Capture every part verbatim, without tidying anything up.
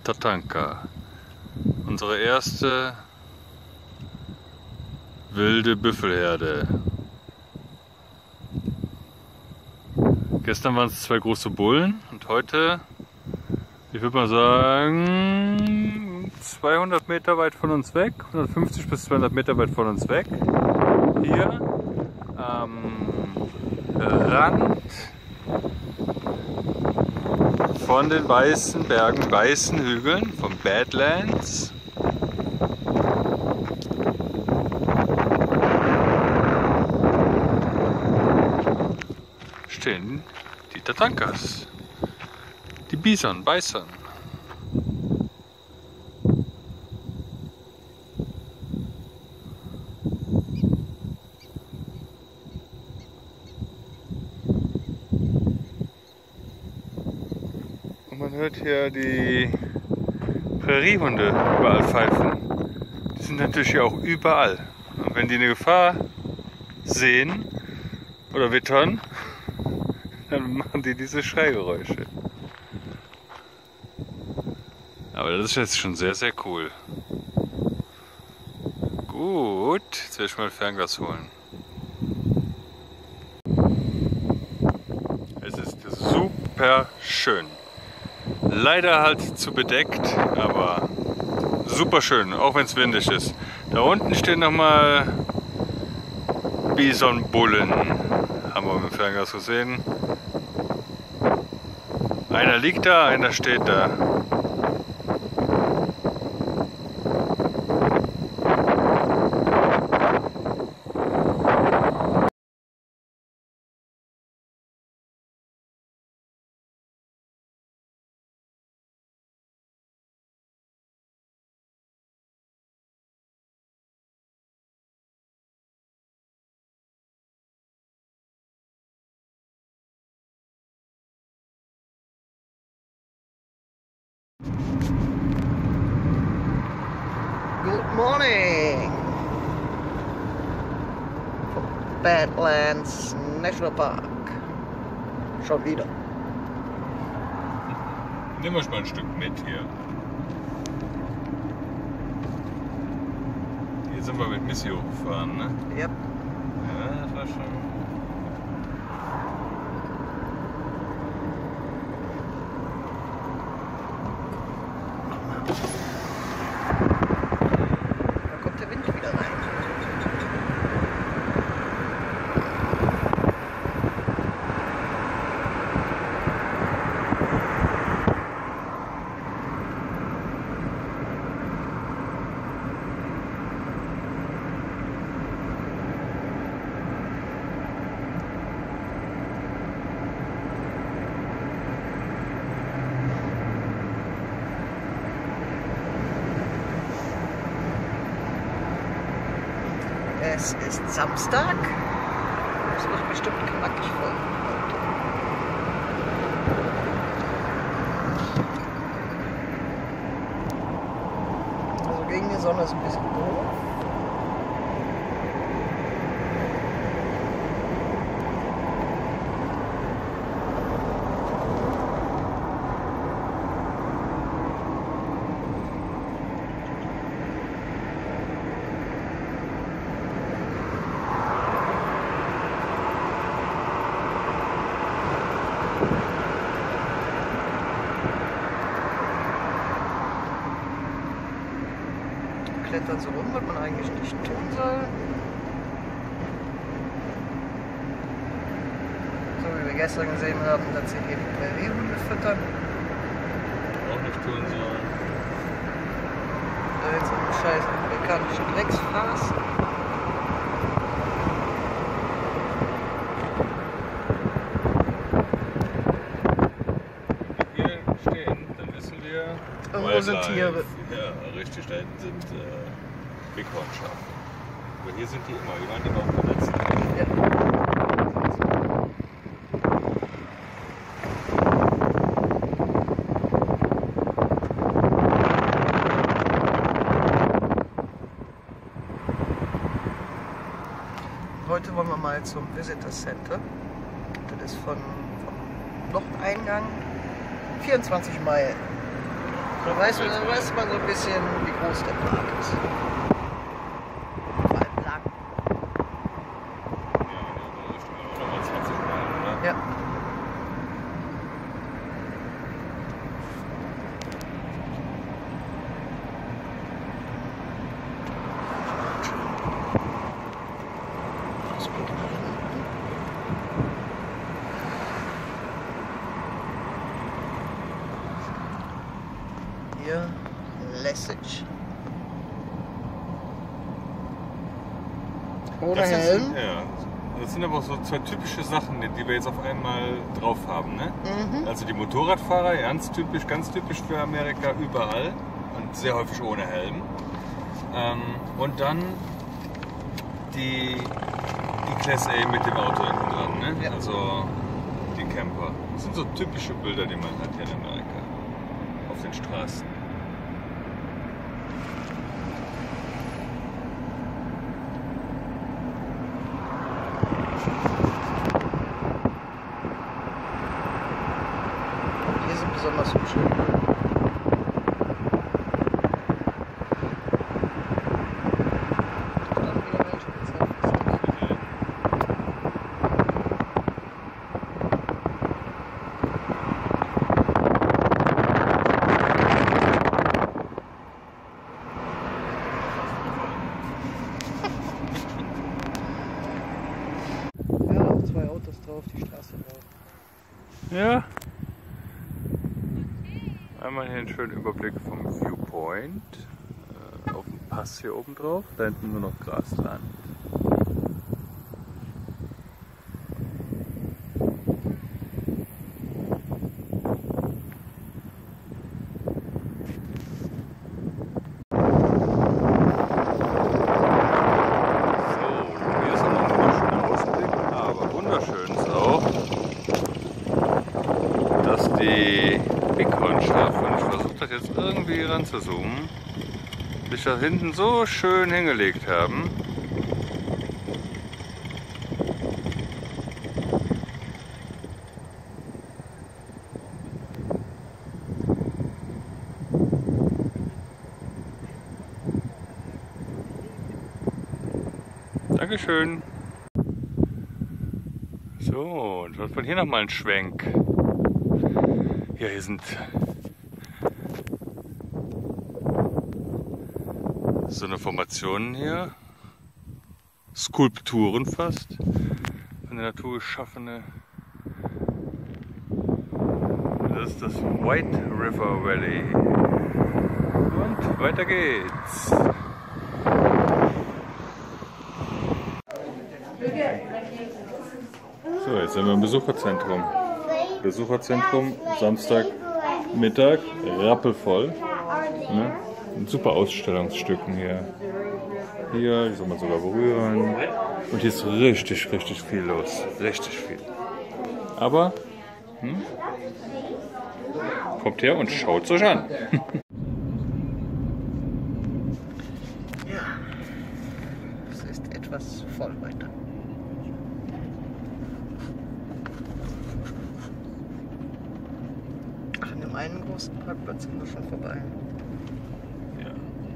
Tatanka. Unsere erste wilde Büffelherde. Gestern waren es zwei große Bullen und heute, ich würde mal sagen, zweihundert Meter weit von uns weg, hundertfünfzig bis zweihundert Meter weit von uns weg, hier am Rand von den weißen Bergen, weißen Hügeln, vom Badlands. Stehen die Tatankas, die Bison, Bison. Und man hört hier die Präriehunde überall pfeifen. Die sind natürlich hier auch überall. Und wenn die eine Gefahr sehen oder wittern, dann machen die diese Schreigeräusche. Aber das ist jetzt schon sehr, sehr cool. Gut, jetzt werde ich mal ein Fernglas holen. Es ist super schön. Leider halt zu bedeckt, aber super schön, auch wenn es windig ist. Da unten stehen nochmal Bisonbullen. Haben wir mit dem Fernglas gesehen. Einer liegt da, einer steht da. Good morning! Badlands National Park. Schon wieder. Nehmen wir mal ein Stück mit hier. Hier sind wir mit Missy hochgefahren, ne? Yep. Ja, das war schon. Da kommt der Wind wieder rein. Es ist Samstag. Es wird bestimmt knackig voll heute. Also gegen die Sonne ist ein bisschen doof. Klettern so rum, was man eigentlich nicht tun soll. So wie wir gestern gesehen haben, dass sie hier die Präriehunde füttern. Auch nicht tun sollen. Da jetzt einen scheiß amerikanischen Drecksfraß. Hier stehen, dann wissen wir. Irgendwo sind Tiere. Ja, richtig, da hinten sind äh, Bighornschafe. Aber hier sind die immer, die waren immer auf der letzten. Ja. Heute wollen wir mal zum Visitor Center. Das ist von, vom Nordeingang vierundzwanzig Meilen. Da weiß, man, da weiß man so ein bisschen, wie groß der Park ist. Vor allem lang. Ja, da Richtung nochmal zwanzig Meilen, oder? Ja. Hier Lesage. Ohne Das Helm. Sind, ja, das sind aber auch so zwei typische Sachen, die wir jetzt auf einmal drauf haben. Ne? Mhm. Also die Motorradfahrer, ganz typisch, ganz typisch für Amerika, überall und sehr häufig ohne Helm. Ähm, und dann die, die Class A mit dem Auto hinten dran, ne? Ja. Also die Camper. Das sind so typische Bilder, die man hat hier in Amerika auf den Straßen. Hier sind besonders hübsche. Dann wieder welche gezeigt. Ja, noch zwei Autos drauf, die Straße drauf. Ja. Einmal hier einen schönen Überblick vom Viewpoint. Äh, auf dem Pass hier oben drauf. Da hinten nur noch Grasland. Die Bighornschafe, und ich versuche das jetzt irgendwie ranzuzoomen, sich da hinten so schön hingelegt haben. Dankeschön. So, und was von hier nochmal ein Schwenk. Ja, hier sind so eine Formationen hier, Skulpturen fast, von der Natur geschaffene. Das ist das White River Valley. Und weiter geht's. So, jetzt sind wir im Besucherzentrum. Besucherzentrum, Samstag, Mittag, rappelvoll. Ne? Mit super Ausstellungsstücken hier. Hier, die soll man sogar berühren. Und hier ist richtig, richtig viel los. Richtig viel. Aber, hm, kommt her und schaut es euch an. Ja, es ist etwas voll weiter. Ach, an dem einen großen Parkplatz sind wir schon vorbei. Ja.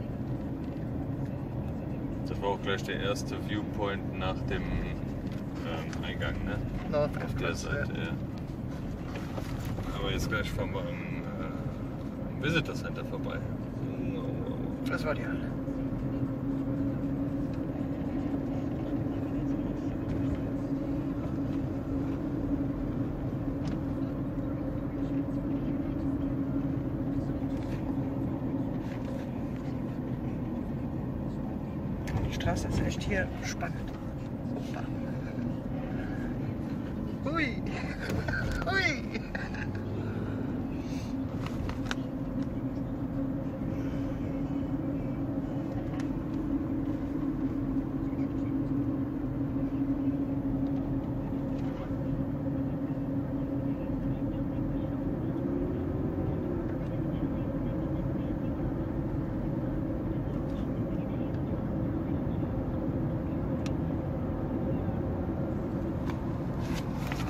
Das war auch gleich der erste Viewpoint nach dem ähm, Eingang, ne? North Auf der Seite, ja. Aber jetzt gleich fahren wir am, äh, am Visitor Center vorbei. Das war die Halle. Die Straße ist echt hier spannend. Opa. Hui! Hui!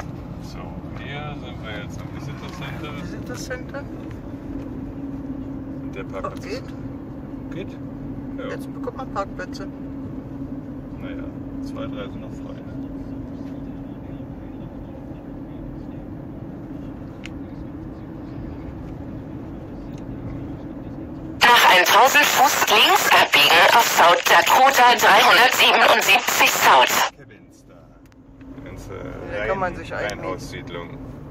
Hier sind wir jetzt am Visitor Center. Visitor Center. der Parkplatz. Ach, geht? Geht? Ja. Jetzt bekommt man Parkplätze. Naja, zwei, drei sind noch frei. Nach tausend Fuß links abbiegen auf South Dakota dreihundertsiebenundsiebzig South. Cabins da. Die ganze Da kann man sich einmieten. Reihenhaussiedlung.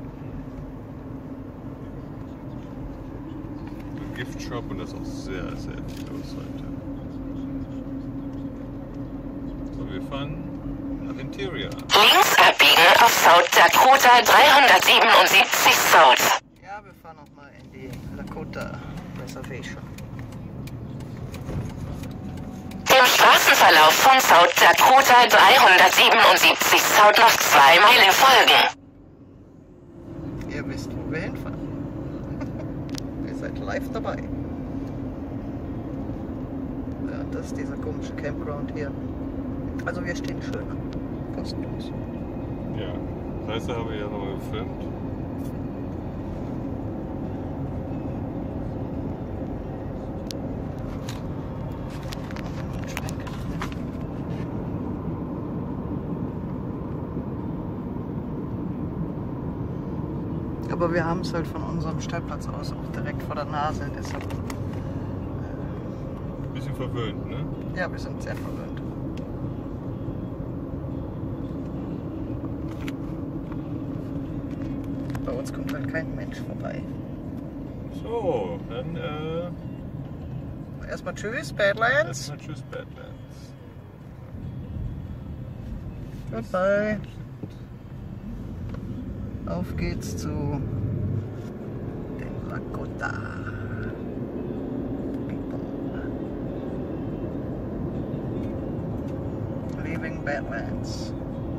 Ein Giftshop und das ist auch sehr, sehr viel los heute. So, wir fahren nach Interior. Links abbiegen auf South Dakota dreihundertsiebenundsiebzig South. Ja, wir fahren nochmal in die Lakota Reservation. Dem Straßenverlauf von South Dakota dreihundertsiebenundsiebzig South noch zwei Meilen folgen. Ihr wisst, wo wir hinfahren. Ihr seid live dabei. Ja, das ist dieser komische Campground hier. Also wir stehen schön kostenlos. Ja, das heißt, da haben wir ja nochmal gefilmt. Aber wir haben es halt von unserem Stellplatz aus auch direkt vor der Nase. Deshalb, Ein bisschen verwöhnt, ne? ja, wir sind sehr verwöhnt. Bei uns kommt halt kein Mensch vorbei. So, dann äh, Erstmal tschüss, Badlands. erstmal tschüss, Badlands. Goodbye. Auf geht's zu den Lakota People. Leaving Badlands.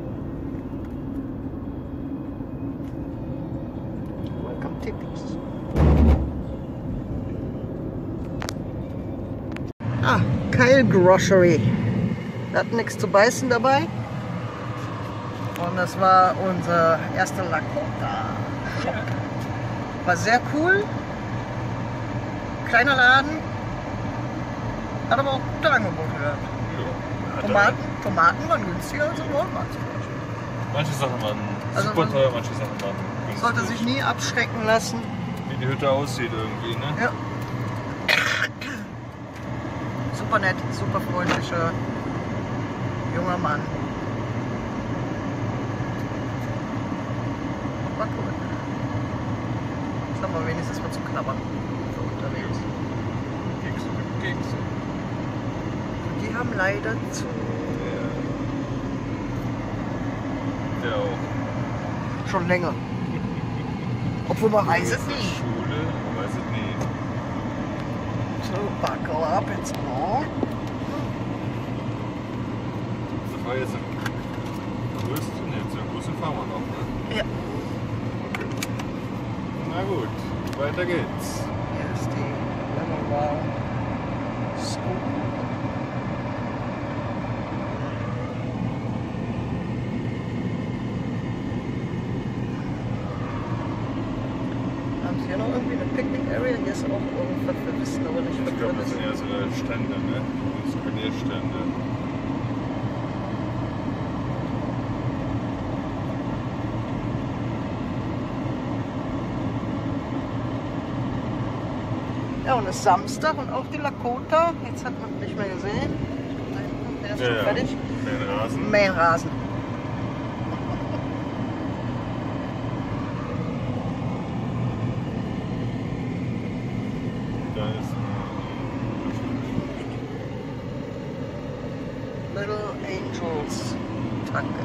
Welcome Tippies. Ah, Kyle Grocery. Wir hatten nichts zu beißen dabei. Und das war unser erster Lakota Shop. War sehr cool. Kleiner Laden. Hat aber auch gute Angebote gehabt. Ja, Tomaten, Tomaten waren günstiger als im Walmart zum Beispiel. Manche Sachen waren Also super man teuer, manche Sachen waren günstig. Sollte sich nie abschrecken lassen. Wie die Hütte aussieht irgendwie, ne? Ja. Super nett, super freundlicher junger Mann. War cool. Jetzt haben wir wenigstens mal zu knabbern für unterwegs. Kekse, Kekse. Die haben leider zu. Ja, auch. Schon länger. Obwohl man weiß es nie. Schule, man weiß es nie. So, buckle up, it's on. Das war jetzt ein größten, jetzt den größten fahren wir noch, ne? Ja. Okay. Na gut, weiter geht's. Hier ist die Lemonwell School. Haben Sie hier noch irgendwie eine Picnic-Area? Hier ist auch irgendwas, wir wissen aber nicht, was Ich glaube, drin das ist. sind eher so Stände, ne? Souvenirstände. Ja, und es ist Samstag und auch die Lakota. Jetzt hat man nicht mehr gesehen. Da hinten, der ist schon fertig. Den Rasen. Mähenrasen. Da ist Little Angels Tanke.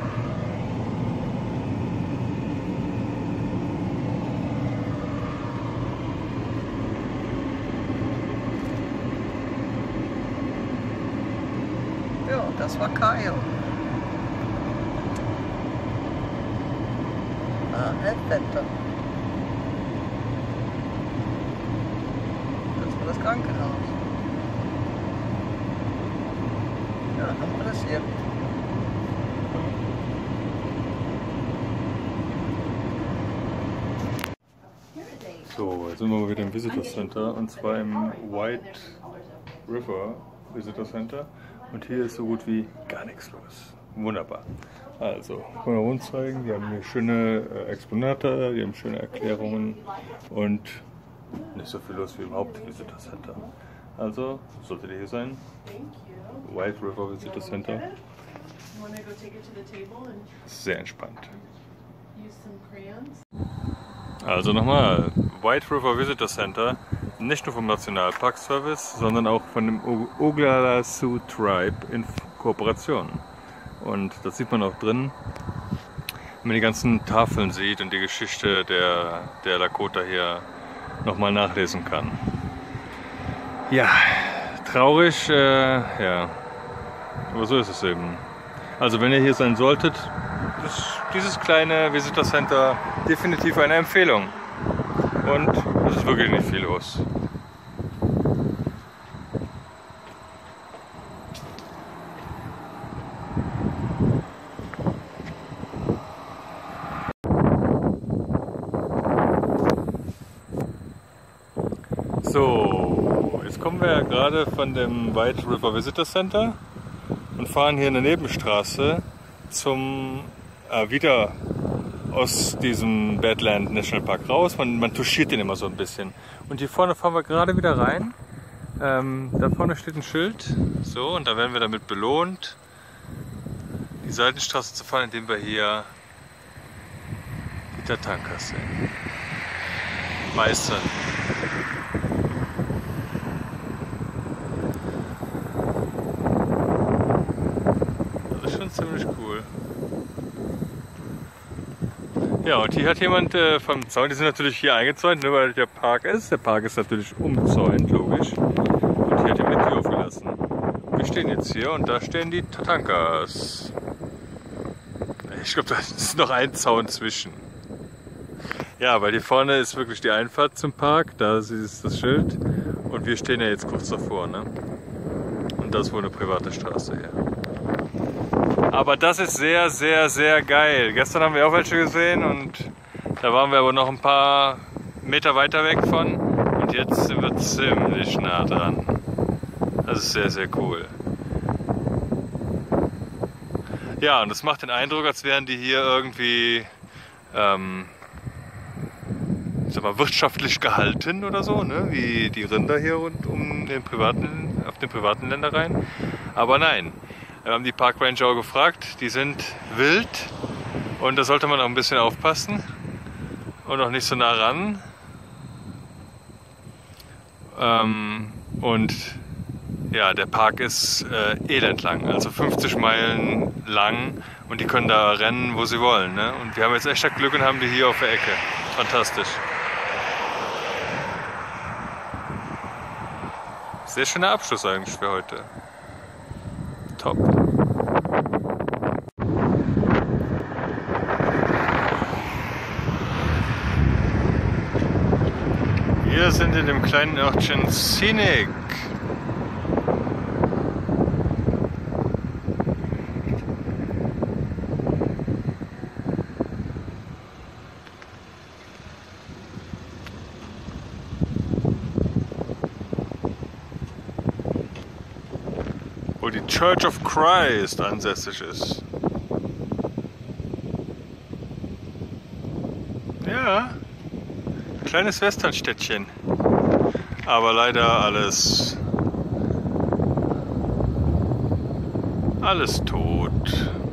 Ja, das war Kyle. Ah, Headbender. Das war das Krankenhaus. Ja, haben wir das hier. So, jetzt sind wir mal wieder im Visitor Center und zwar im White River Visitor Center und hier ist so gut wie gar nichts los. Wunderbar. Also, können wir uns zeigen, die haben hier schöne äh, Exponate, die haben schöne Erklärungen und nicht so viel los wie im Haupt-Visitor Center. Also, solltet ihr hier sein. White River Visitor Center. Sehr entspannt. Also nochmal, White River Visitor Center, nicht nur vom Nationalpark Service, sondern auch von dem Oglala Sioux Tribe in Kooperation. Und das sieht man auch drin, wenn man die ganzen Tafeln sieht und die Geschichte der, der Lakota hier nochmal nachlesen kann. Ja, traurig, äh, ja, aber so ist es eben. Also wenn ihr hier sein solltet, ist dieses kleine Visitor Center definitiv eine Empfehlung. Und es ist wirklich nicht viel los. So, jetzt kommen wir ja gerade von dem White River Visitor Center und fahren hier eine Nebenstraße zum äh, wieder aus diesem Badland National Park raus. Man, man touchiert den immer so ein bisschen. Und hier vorne fahren wir gerade wieder rein. Ähm, da vorne steht ein Schild. So, und da werden wir damit belohnt, die Seitenstraße zu fahren, indem wir hier die Tatankas sehen. Meistern. Das ist schon ziemlich cool. Ja, und hier hat jemand äh, vom Zaun, die sind natürlich hier eingezäunt, nur weil der Park ist. Der Park ist natürlich umzäunt, logisch. Und hier hat jemand die Tür aufgelassen. Wir stehen jetzt hier und da stehen die Tatankas. Ich glaube, da ist noch ein Zaun zwischen. Ja, weil hier vorne ist wirklich die Einfahrt zum Park, da ist das Schild. Und wir stehen ja jetzt kurz davor, ne? Und das ist wohl eine private Straße hier. Aber das ist sehr, sehr, sehr geil. Gestern haben wir auch welche gesehen und da waren wir aber noch ein paar Meter weiter weg von. Und jetzt sind wir ziemlich nah dran. Das ist sehr, sehr cool. Ja, und es macht den Eindruck, als wären die hier irgendwie ähm, ich sag mal, wirtschaftlich gehalten oder so, ne? Wie die Rinder hier rund um den privaten, auf den privaten Ländereien. Aber nein. Wir haben die Park Ranger auch gefragt, die sind wild und da sollte man auch ein bisschen aufpassen und auch nicht so nah ran. Ähm, und ja, der Park ist äh, elendlang, also fünfzig Meilen lang und die können da rennen, wo sie wollen. Ne? Und wir haben jetzt echt Glück und haben die hier auf der Ecke. Fantastisch. Sehr schöner Abschluss eigentlich für heute. Top. Wir sind in dem kleinen Örtchen Scenic. Wo die Church of Christ ansässig ist. Ja, kleines Westernstädtchen. Aber leider alles, alles tot.